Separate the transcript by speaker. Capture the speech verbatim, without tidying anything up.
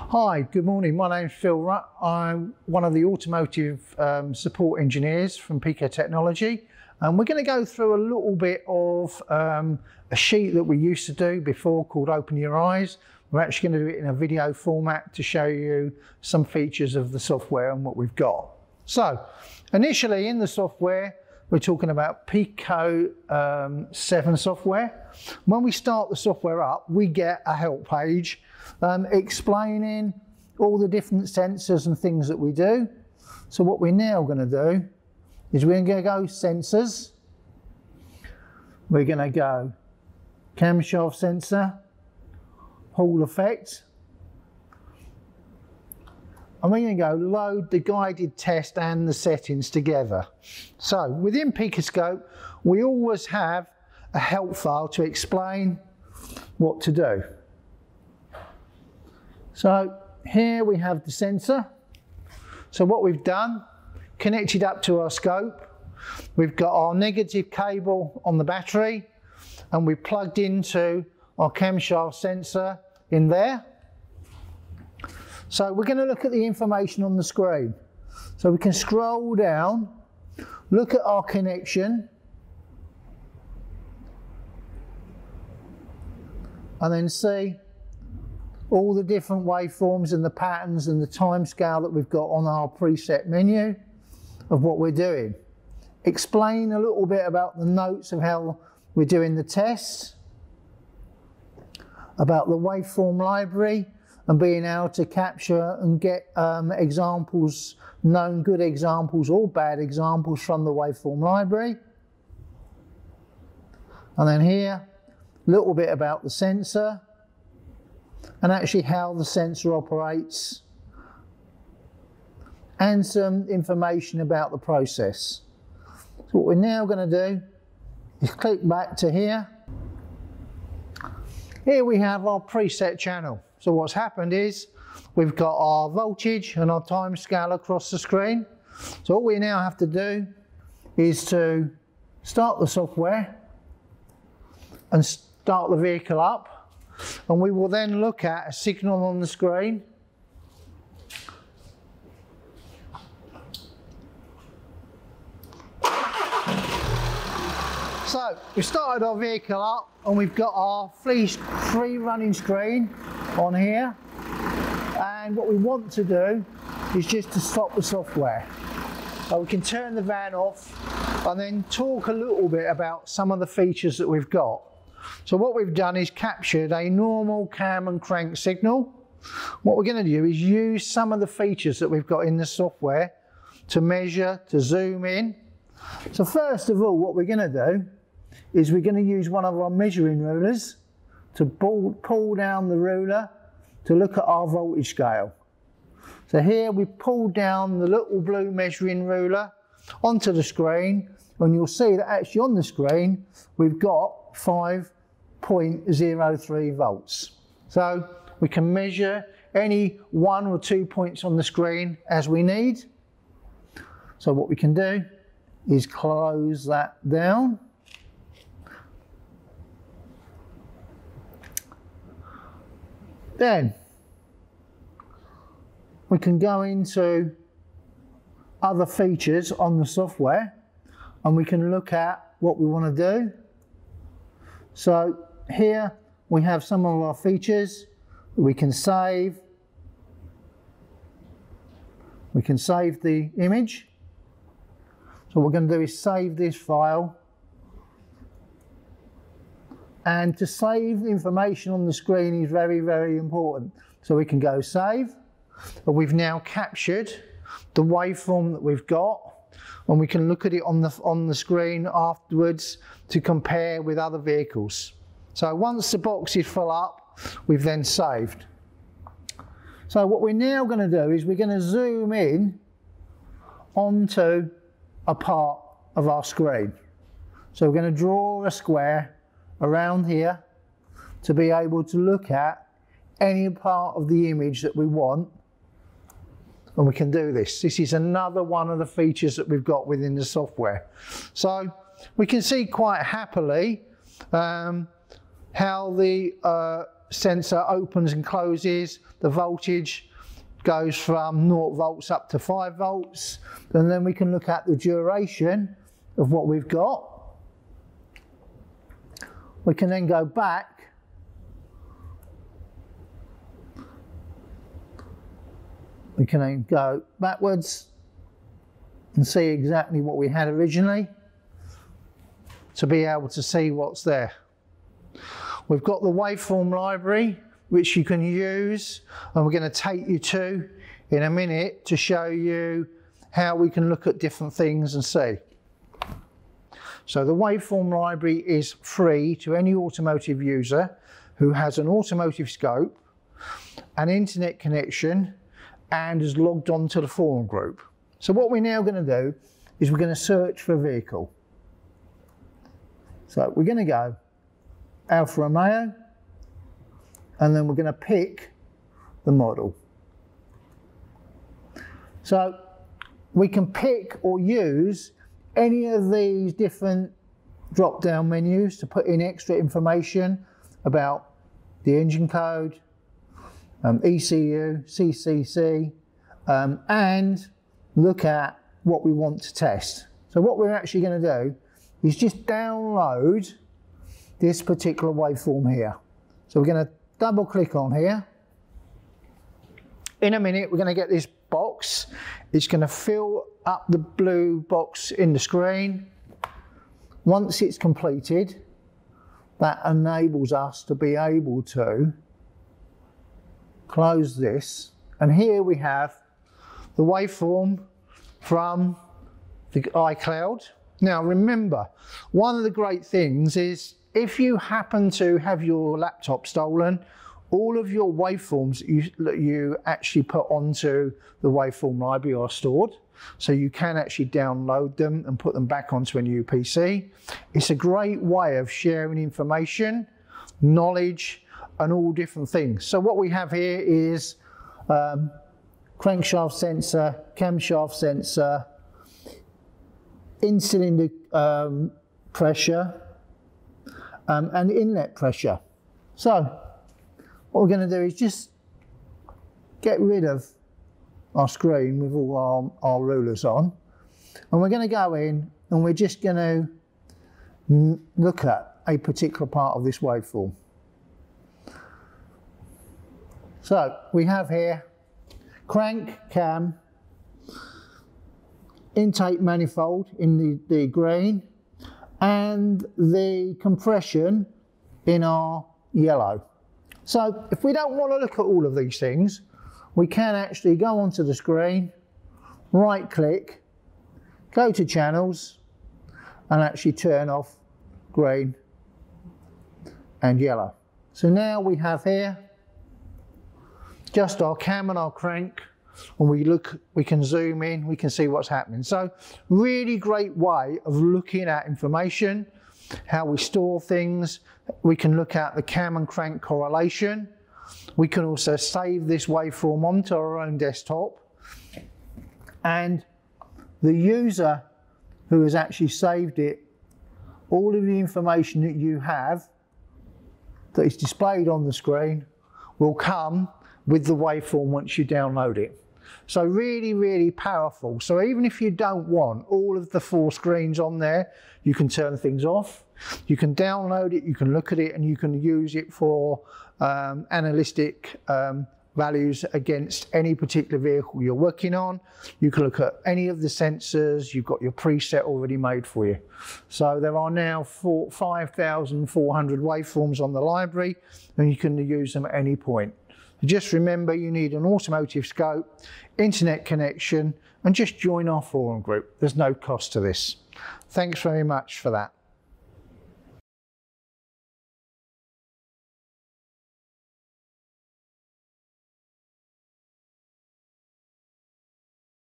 Speaker 1: Hi, good morning. My name's Phil Rutt. I'm one of the Automotive um, Support Engineers from Pico Technology. And we're going to go through a little bit of um, a sheet that we used to do before called Open Your Eyes. We're actually going to do it in a video format to show you some features of the software and what we've got. So, initially in the software, we're talking about Pico um, seven software. When we start the software up, we get a help page um, explaining all the different sensors and things that we do. So what we're now going to do is we're going to go sensors. We're going to go camshaft sensor, Hall effect, and we're going to go load the guided test and the settings together. So within PicoScope, we always have a help file to explain what to do. So here we have the sensor. So what we've done, connected up to our scope, we've got our negative cable on the battery, and we've plugged into our camshaft sensor in there. So we're going to look at the information on the screen. So we can scroll down, look at our connection, and then see all the different waveforms and the patterns and the time scale that we've got on our preset menu of what we're doing. Explain a little bit about the notes of how we're doing the tests, about the Waveform Library, and being able to capture and get um, examples, known good examples or bad examples from the Waveform Library. And then here, a little bit about the sensor and actually how the sensor operates, and some information about the process. So what we're now going to do is click back to here. Here we have our preset channel. So what's happened is we've got our voltage and our time scale across the screen. So all we now have to do is to start the software and start the vehicle up, and we will then look at a signal on the screen. So we started our vehicle up and we've got our free, free running screen on here, and what we want to do is just to stop the software. So we can turn the van off and then talk a little bit about some of the features that we've got. So what we've done is captured a normal cam and crank signal. What we're going to do is use some of the features that we've got in the software to measure, to zoom in. So first of all, what we're going to do is we're going to use one of our measuring rulers to pull, pull down the ruler to look at our voltage scale. So here we pull down the little blue measuring ruler onto the screen, and you'll see that actually on the screen we've got five point zero three volts. So we can measure any one or two points on the screen as we need. So what we can do is close that down. Then we can go into other features on the software and we can look at what we want to do. So here we have some of our features. We can save. We can save the image. So what we're going to do is save this file. And to save information on the screen is very, very important. So we can go save. But we've now captured the waveform that we've got, and we can look at it on the, on the screen afterwards to compare with other vehicles. So once the box is full up, we've then saved. So what we're now going to do is we're going to zoom in onto a part of our screen. So we're going to draw a square around here to be able to look at any part of the image that we want, and we can do this. This is another one of the features that we've got within the software. So we can see quite happily um, how the uh, sensor opens and closes, the voltage goes from zero volts up to five volts, and then we can look at the duration of what we've got. We can then go back we can then go backwards and see exactly what we had originally to be able to see what's there. We've got the Waveform Library, which you can use, and we're going to take you to in a minute to show you how we can look at different things and see. So the Waveform Library is free to any automotive user who has an automotive scope, an internet connection, and is logged on to the forum group. So what we're now going to do is we're going to search for a vehicle. So we're going to go Alfa Romeo, and then we're going to pick the model. So we can pick or use any of these different drop-down menus to put in extra information about the engine code, um, E C U, C C C, um, and look at what we want to test. So what we're actually going to do is just download this particular waveform here. So we're going to double click on here. In a minute we're going to get this box. It's going to fill up the blue box in the screen. Once it's completed, that enables us to be able to close this, and here we have the waveform from the iCloud. Now remember, one of the great things is if you happen to have your laptop stolen, all of your waveforms that you, that you actually put onto the Waveform Library are stored, so you can actually download them and put them back onto a new P C. It's a great way of sharing information, knowledge, and all different things. So what we have here is um, crankshaft sensor, camshaft sensor, in-cylinder um, pressure, um, and inlet pressure. So what we're going to do is just get rid of our screen with all our, our rulers on, and we're going to go in and we're just going to look at a particular part of this waveform. So we have here crank, cam, intake manifold in the, the green, and the compression in our yellow. So if we don't want to look at all of these things, we can actually go onto the screen, right click, go to channels, and actually turn off green and yellow. So now we have here just our cam and our crank. When we look, we can zoom in, we can see what's happening. So really great way of looking at information, how we store things. We can look at the cam and crank correlation. We can also save this waveform onto our own desktop, and the user who has actually saved it, all of the information that you have that is displayed on the screen will come with the waveform once you download it. So really, really powerful. So even if you don't want all of the four screens on there, you can turn things off. You can download it, you can look at it, and you can use it for um, analytic um, values against any particular vehicle you're working on. You can look at any of the sensors. You've got your preset already made for you. So there are now five thousand four hundred waveforms on the library, and you can use them at any point. Just remember, you need an automotive scope, internet connection, and just join our forum group. There's no cost to this. Thanks very much for that.